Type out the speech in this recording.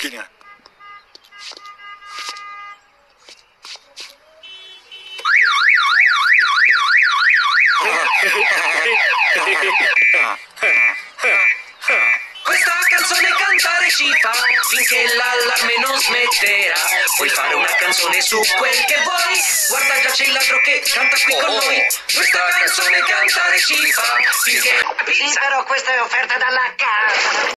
macchina. Questa canzone cantare ci fa finché l'allarme non smetterà. Puoi fare una canzone su quel che vuoi. Guarda, già c'è il ladro che canta qui con noi. Questa canzone cantare ci fa finché... Sì, però questa è offerta dalla casa.